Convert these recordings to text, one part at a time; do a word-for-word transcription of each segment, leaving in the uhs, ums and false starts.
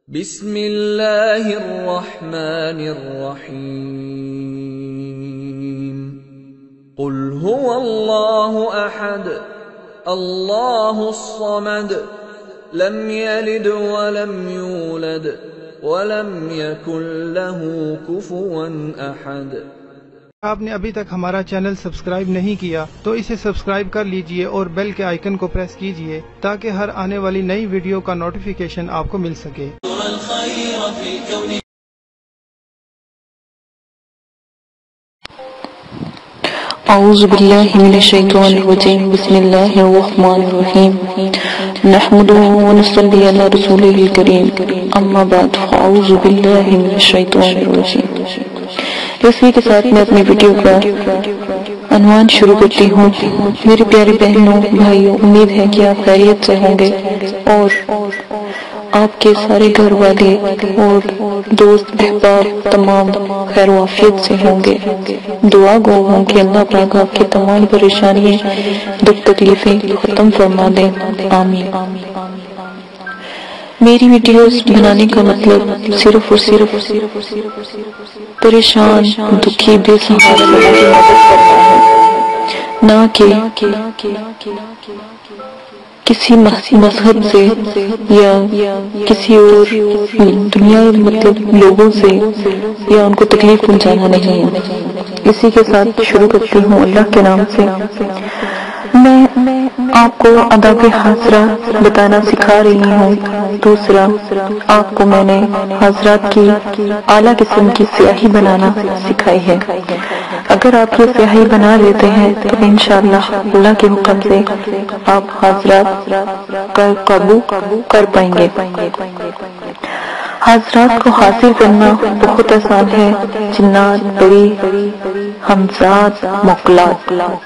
بسم اللہ الرحمن الرحیم قل هو اللہ احد اللہ الصمد لم یلد ولم یولد ولم یکن له کفوا احد۔ آپ نے ابھی تک ہمارا چینل سبسکرائب نہیں کیا تو اسے سبسکرائب کر لیجئے اور بیل کے آئیکن کو پریس کیجئے تاکہ ہر آنے والی نئی ویڈیو کا نوٹیفیکیشن آپ کو مل سکے۔ اعوذ باللہ من الشیطان الرجیم بسم اللہ الرحمن الرحیم نحمده ونصلی علی رسولہ الکریم اما بعد فاعوذ باللہ من الشیطان الرجیم۔ اسی کے ساتھ میں اپنی ویڈیو کا عنوان شروع کرتی ہوں۔ میرے پیارے بہنوں بھائیوں، امید ہے کہ آپ خیریت سے ہوں گے اور آپ کے سارے گھر والے اور دوست احباب تمام خیر و عافیت سے ہوں گے۔ دعا گو ہوں کہ اللہ پاک آپ کی تمام پریشانیاں دکھ تکلیفیں ختم فرما دیں، آمین۔ میری ویڈیوز بنانے کا مطلب صرف اور صرف پریشان دکھی بے سہارا لوگوں کی مدد کرنا ہے، نہ کہ کسی مذہب سے یا کسی اور دنیا مطلب لوگوں سے یا ان کو تکلیف پہنچانا نہیں ہے۔ اسی کے ساتھ شروع کرتی ہوں اللہ کے نام سے۔ میں آپ کو آداب حاضرہ بتانا سکھا رہی ہوں۔ دوسرا، آپ کو میں نے حضرات کی اعلیٰ قسم کی سیاہی بنانا سکھائی ہے۔ اگر آپ یہ سیاہی بنا لیتے ہیں تو انشاءاللہ اللہ کے حکم سے آپ حضرات کا قابو کر پائیں گے۔ حضرات کو حاصل کرنا بہت آسان ہے۔ جنات، پری، ہمزات، مقلات۔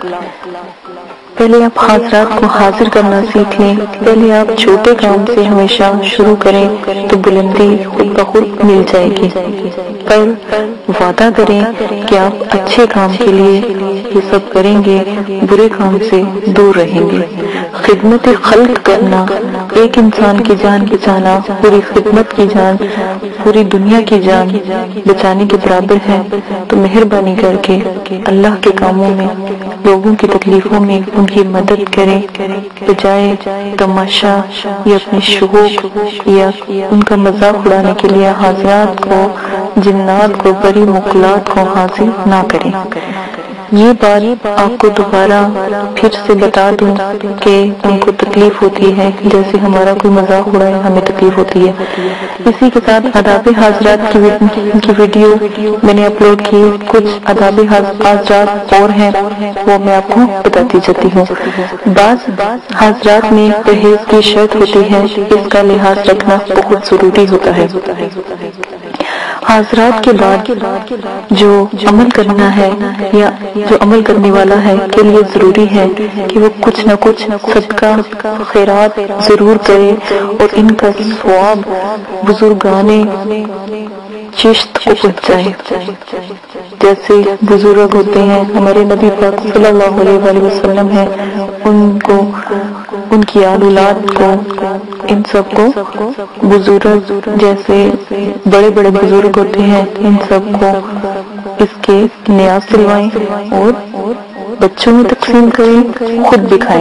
پہلے آپ حضرات کو حاضر کرنا سیکھ لیں۔ پہلے آپ چھوٹے کام سے ہمیشہ شروع کریں تو بلندی خود بخود مل جائے گی، پر وعدہ کریں کہ آپ اچھے کام کے لیے یہ سب کریں گے، برے کام سے دور رہیں گے۔ خدمت خلق کرنا، ایک انسان کی جان بچانا پوری خدمت کی جان، پوری دنیا کی جان بچانے کے برابر ہے۔ تو مہربانی کر کے اللہ کے کاموں میں، لوگوں کی تکلیفوں میں ان کی مدد کریں، بجائے تماشا یا اپنے شوق یا ان کا مذاق اڑانے کے لیے حضرات کو، جنات کو، پری مقلات کو حاضر نہ کریں۔ یہ بات آپ کو دوبارہ پھر سے بتا دوں کہ ان کو تکلیف ہوتی ہے، جیسے ہمارا کوئی مذاق اڑائے ہمیں تکلیف ہوتی ہے۔ اسی کے ساتھ آداب حضرات کی ویڈیو میں نے اپلوڈ کی، کچھ آداب حضرات اور ہیں وہ میں آپ کو بتاتی جاتی ہوں۔ بعض حضرات میں پرہیز کی شرط ہوتی ہے، اس کا لحاظ رکھنا بہت ضروری ہوتا ہے۔ حضرات کے بعد جو عمل کرنا ہے یا جو عمل کرنے والا ہے کے لیے ضروری ہے کہ وہ کچھ نہ کچھ صدقہ خیرات ضرور کرے اور ان کا ثواب بزرگان چشت کو پہنچائے۔ جیسے بزرگ ہوتے ہیں، ہمارے نبی پاک صلی اللہ علیہ وآلہ وسلم ہیں، ان کو، ان کی اولاد کو، ان سب کو بزرگ، جیسے بڑے بڑے بزرگ ہوتے ہیں، ان سب کو اس کے نیاز دلوائیں اور بچوں میں تقسیم کریں، خود بھی کھائیں۔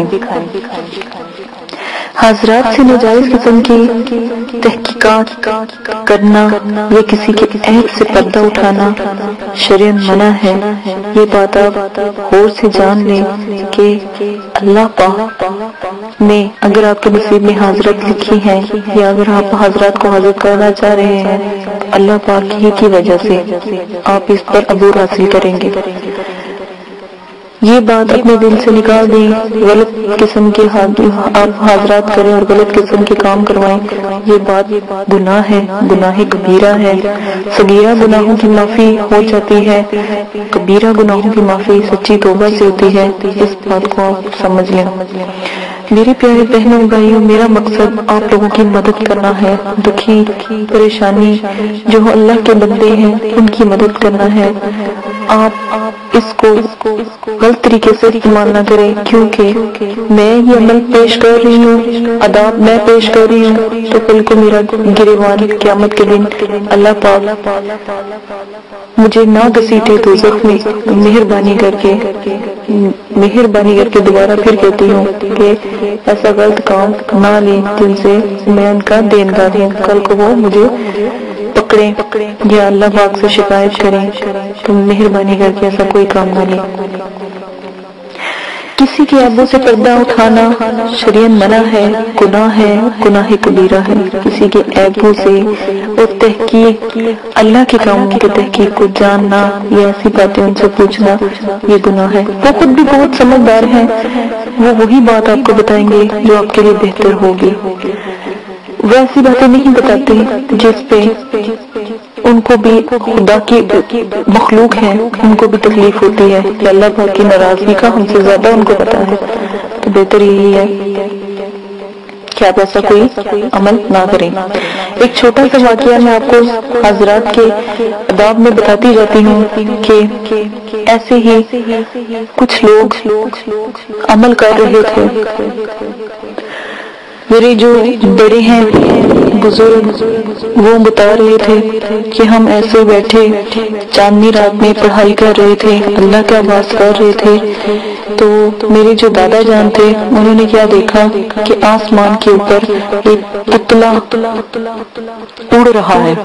حضرات سے ناجائز قسم کی تحقیقات کرنا یا کسی کے عیب سے پردہ اٹھانا شرعاً منع ہے۔ یہ بات آپ غور سے جان لیں کہ اللہ پاک نے اگر آپ کے نصیب میں حضرت لکھی ہیں یا اگر آپ حضرات کو حاضر کرنا چاہ رہے ہیں، اللہ پاک ہی کی وجہ سے آپ اس پر عبور حاصل کریں گے۔ یہ بات اپنے دل سے نکال دیں۔ غلط قسم کے آپ حاضرات کریں اور غلط قسم کے کام کروائیں، یہ بات گناہ ہے، گناہ کبیرہ ہے۔ صغیرہ گناہوں کی معافی ہو جاتی ہے، کبیرہ گناہوں کی معافی سچی توبہ سے ہوتی ہے، اس بات کو آپ سمجھ لیں۔ میرے پیارے بہنوں بھائیوں، میرا مقصد آپ لوگوں کی مدد کرنا ہے۔ دکھی، پریشانی جو اللہ کے بندے ہیں ان کی مدد کرنا ہے۔ آپ اس کو غلط طریقے سے استعمال نہ کریں، کیونکہ میں یہ عمل پیش کر رہی ہوں، آداب میں پیش کر رہی ہوں، تو کل کو میرا گریبان قیامت کے دن اللہ پاک مجھے نہ گھسیٹے دوزخ میں۔ مہربانی کر کے مہربانی کر کے دوبارہ پھر کہتی ہوں کہ ایسا غلط کام نہ لیں جن سے میں ان کا دیندار ہوں، کل کو وہ مجھے پکڑیں یا اللہ پاک سے شکایت کریں، تو مہربانی کر کے ایسا کوئی کام نہ لیں۔ کسی کے عیبوں سے پردہ اٹھانا شریعت منع ہے، گناہ ہے، گناہ کبیرہ ہے۔ کسی کے عیبوں سے اور تحقیق اللہ کے کاموں کی تحقیق کو جاننا یا ایسی باتیں ان سے پوچھنا یہ گناہ ہے۔ وہ خود بھی بہت سمجھدار ہیں، وہ وہی بات آپ کو بتائیں گے جو آپ کے لیے بہتر ہوگی، وہ ایسی باتیں نہیں بتاتے جس پہ ان کو بھی خدا کی مخلوق ہے، ان کو بھی تکلیف ہوتی ہے کہ اللہ پاک کی ناراضگی کا ہم سے زیادہ ان کو پتا ہے۔ تو بہتر یہی ہے کہ آپ ایسا کوئی عمل نہ کریں۔ ایک چھوٹا سا واقعہ میں آپ کو حضرات کے آداب میں بتاتی جاتی ہوں کہ ایسے ہی کچھ لوگ عمل کر رہے تھے۔ میرے جو بڑے ہیں بزرگ وہ بتا رہے تھے کہ ہم ایسے بیٹھے چاندنی رات میں پڑھائی کر رہے تھے، اللہ کا عبادت کر رہے تھے، تو میرے جو دادا جان تھے انہوں نے کیا دیکھا کہ آسمان کے اوپر ایک پتلا اڑ رہا ہے۔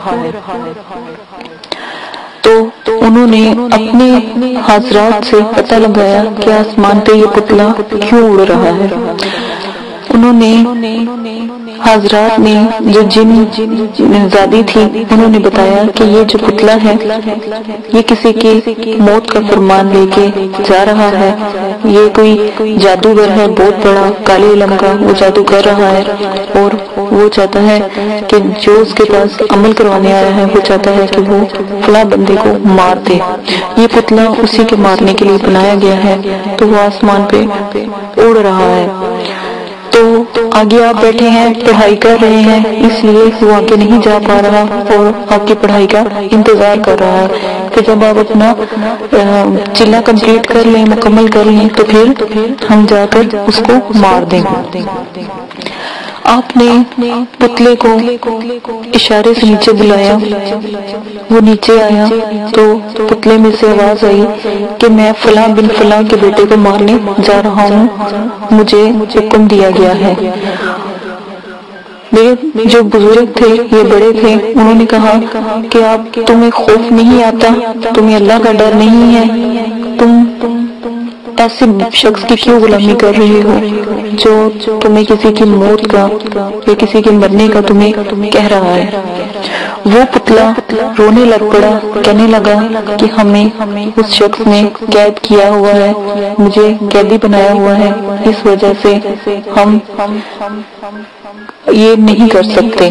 تو انہوں نے اپنے حضرات سے پتہ لگایا کہ آسمان پہ یہ پتلا کیوں اڑ رہا ہے۔ انہوں نے حضرات نے جو جن زادی تھی انہوں نے بتایا کہ یہ جو پتلا ہے یہ کسی کی موت کا فرمان لے کے جا رہا ہے، یہ کوئی جادوگر ہے بہت بڑا کالے علم کا، وہ جادو کر رہا ہے اور وہ چاہتا ہے کہ جو اس کے پاس عمل کروانے آیا ہے وہ چاہتا ہے کہ وہ فلاں بندے کو مار دے۔ یہ پتلا اسی کے مارنے کے لیے بنایا گیا ہے، تو وہ آسمان پہ اڑ رہا ہے۔ تو آگے آپ بیٹھے ہیں پڑھائی کر رہے ہیں، اس لیے وہ آگے نہیں جا پا رہا اور آپ کی پڑھائی کا انتظار کر رہا ہے کہ جب آپ اپنا چلہ کمپلیٹ کر لیں، مکمل کر لیں، تو پھر ہم جا کر اس کو مار دیں۔ آپ نے پتلے کو اشارے سے نیچے بلایا، وہ نیچے آیا تو پتلے میں سے آواز آئی کہ میں فلاں بن فلاں کے بیٹے کو مارنے جا رہا ہوں، مجھے حکم دیا گیا ہے۔ میرے جو بزرگ تھے یہ بڑے تھے، انہوں نے کہا کہ آپ تمہیں خوف نہیں آتا، تمہیں اللہ کا ڈر نہیں ہے، تم ایسے شخص کی کیوں غلامی کر رہے ہو جو تمہیں کسی کی موت کا یا کسی کے مرنے کا تمہیں کہہ رہا ہے۔ وہ پتلا رونے لگ پڑا، کہنے لگا کہ ہمیں اس شخص نے قید کیا ہوا ہے، مجھے قیدی بنایا ہوا ہے، اس وجہ سے ہم یہ نہیں کر سکتے۔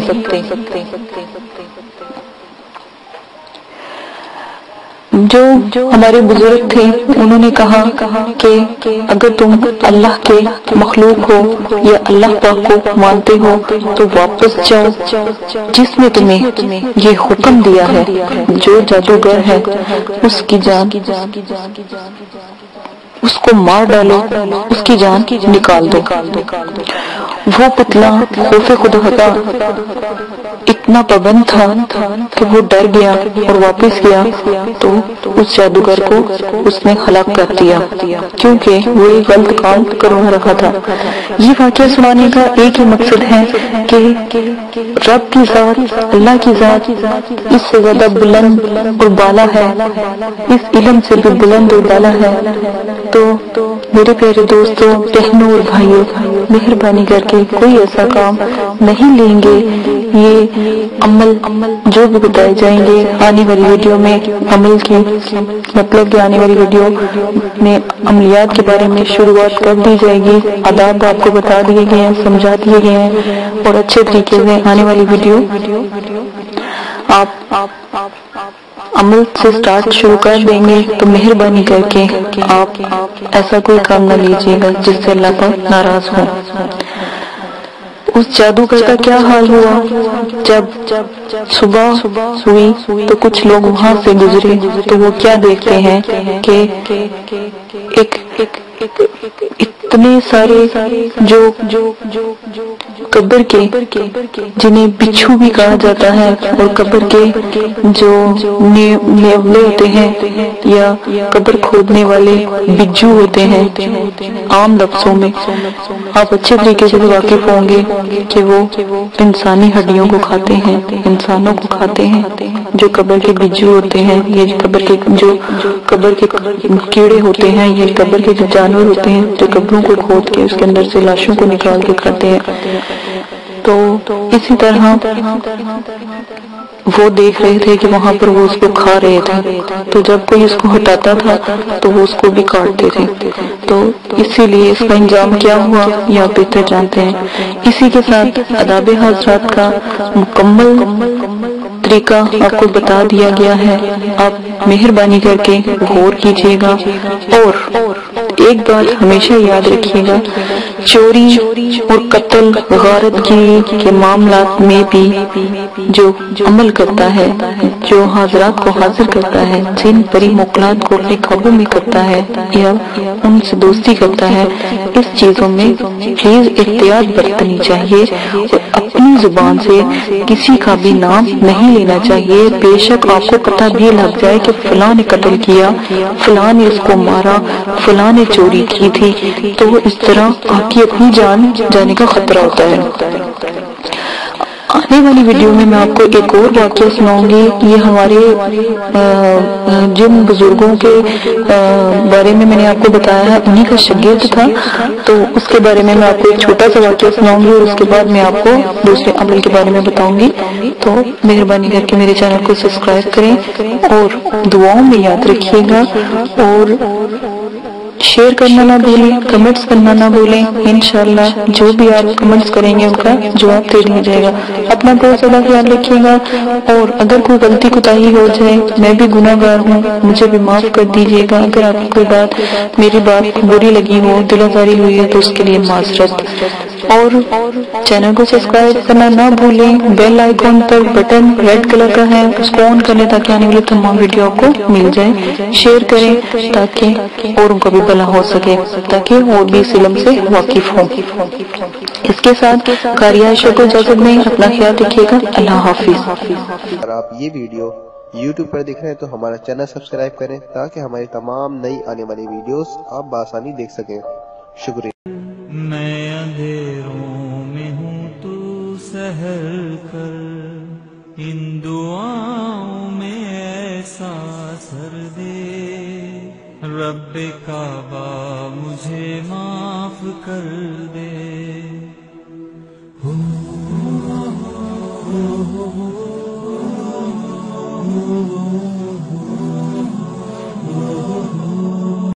جو ہمارے بزرگ تھے انہوں نے کہا کہ اگر تم اللہ کے مخلوق ہو یا اللہ پاک کو مانتے ہو تو واپس جاؤ، جس نے تمہیں یہ حکم دیا ہے، جو جادوگر ہے اس کی جان اس کو مار ڈالو، اس کی جان نکال دو۔ وہ پتلا خوف خدا کا اتنا پابند تھا کہ وہ ڈر گیا اور واپس گیا تو اس جادوگر کو اس نے ہلاک کر دیا، کیونکہ وہ ایک غلط کام کروا رہا تھا۔ یہ واقعہ سنانے کا ایک ہی مقصد ہے کہ رب کی ذات، اللہ کی ذات اس سے زیادہ بلند اور بالا ہے، اس علم سے بھی بلند اور بالا ہے۔ تو میرے پیارے دوستوں، بہنوں اور بھائیوں، مہربانی کر کے کوئی ایسا کام نہیں لیں گے۔ یہ عمل جو بھی بتائے جائیں گے آنے والی ویڈیو میں، عمل کی مطلب کہ آنے والی ویڈیو میں عملیات کے بارے میں شروعات کر دی جائے گی، آداب آپ کو بتا دیے گئے ہیں، سمجھا دیے گئے ہیں، اور اچھے طریقے سے آنے والی ویڈیو آپ عمل سے سٹارٹ شروع کر دیں گے۔ تو مہربانی کر کے آپ ایسا کوئی کام نہ لیجیے گا جس سے اللہ پاک ناراض ہو۔ اس جادوگر کا کیا حال ہوا؟ جب صبح ہوئی تو کچھ لوگ وہاں سے گزرے تو وہ کیا دیکھتے ہیں کہ ایک اتنے سارے جو قبر کے جنہیں بچھو بھی کہا جاتا ہے اور قبر کے جو نیولے ہوتے ہیں یا قبر کھودنے والے بجو ہوتے ہیں عام لفظوں میں، آپ اچھے طریقے سے واقف ہوں گے کہ وہ انسانی ہڈیوں کو کھاتے ہیں، انسانوں کو کھاتے ہیں. جو قبر کے بجو ہوتے ہیں، یہ قبر کے جو قبر کے کیڑے ہوتے ہیں، یہ قبر کے جو جانور ہوتے ہیں جو قبروں کو کھود کے اس کے اندر سے لاشوں کو نکال کے کھاتے ہیں. تو اسی طرح وہ دیکھ رہے تھے کہ وہاں پر وہ اس کو کھا رہے تھے، تو جب کوئی اس کو ہٹاتا تھا تو وہ اس کو بھی کاٹتے تھے. تو اسی لیے اس کا انجام کیا ہوا یہ آپ بہتر جانتے ہیں. اسی کے ساتھ آداب حضرات کا مکمل طریقہ آپ کو بتا دیا گیا ہے. آپ مہربانی کر کے غور کیجیے گا اور ایک بات ہمیشہ یاد رکھیے گا، چوری اور قتل غارت گیری کے معاملات میں بھی جو عمل کرتا ہے، جو حاضرات کو حاضر کرتا ہے، جن پری موکلات کو اپنے قابو میں کرتا ہے یا ان سے دوستی کرتا ہے، اس چیزوں میں پلیز احتیاط برتنی چاہیے اور اپنی زبان سے کسی کا بھی نام نہیں لینا چاہیے. بے شک آپ کو پتہ بھی لگ جائے کہ فلاں نے قتل کیا، فلاں نے اس کو مارا، فلاں نے چوری کی تھی، تو اس طرح آپ کی اپنی جان جانے کا خطرہ ہوتا ہے. آنے والی ویڈیو میں میں آپ کو ایک اور واقعہ سناؤں گی. یہ ہمارے جن بزرگوں کے بارے میں میں نے آپ کو بتایا ہے انہی کا شاگرد تھا، تو اس کے بارے میں میں آپ کو ایک چھوٹا سا واقعہ سناؤں گی اور اس کے بعد میں آپ کو دوسرے عمل کے بارے میں بتاؤں گی. تو مہربانی کر کے میرے چینل کو سبسکرائب کریں اور دعاؤں میں یاد رکھیے گا اور شیئر کرنا نہ بھولیں، کمنٹس کرنا نہ بھولیں. انشاءاللہ جو بھی آپ کمنٹس کریں گے ان کا جواب دے دیا جائے گا. اپنا بہت زیادہ خیال رکھیے گا اور اگر کوئی غلطی کوتاہی ہو جائے، میں بھی گناہ گار ہوں، مجھے بھی معاف کر دیجیے گا. اگر آپ کو کوئی بات میری بات بری لگی ہو، دل آزاری ہوئی ہے تو اس کے لیے معذرت. اور چینل کو سبسکرائب کرنا نہ بھولیں. بیل آئیکن پر بٹن ریڈ کلر کا ہے، اس کو آن کر لیں تاکہ آنے والے تمام ویڈیو آپ کو مل جائے. شیئر کریں تاکہ اور ان کو بھی بھلا ہو سکے، تاکہ اور بھی اس علم سے واقف ہوں. اس کے ساتھ قاری عائشہ کو اجازت دیں. اپنا خیال رکھیے گا. اللہ حافظ. اگر آپ یہ ویڈیو یوٹیوب پر دیکھ رہے ہیں تو ہمارا چینل سبسکرائب کریں تاکہ ہماری تمام نئی آنے والی ویڈیوز آپ بآسانی دیکھ سکیں. شکریہ. میں اندھیروں میں ہوں تو سحر کر، ان دعاؤں میں ایسا اثر دے. رب کعبہ مجھے معاف کر دے. ہو ہو ہو ہو ہو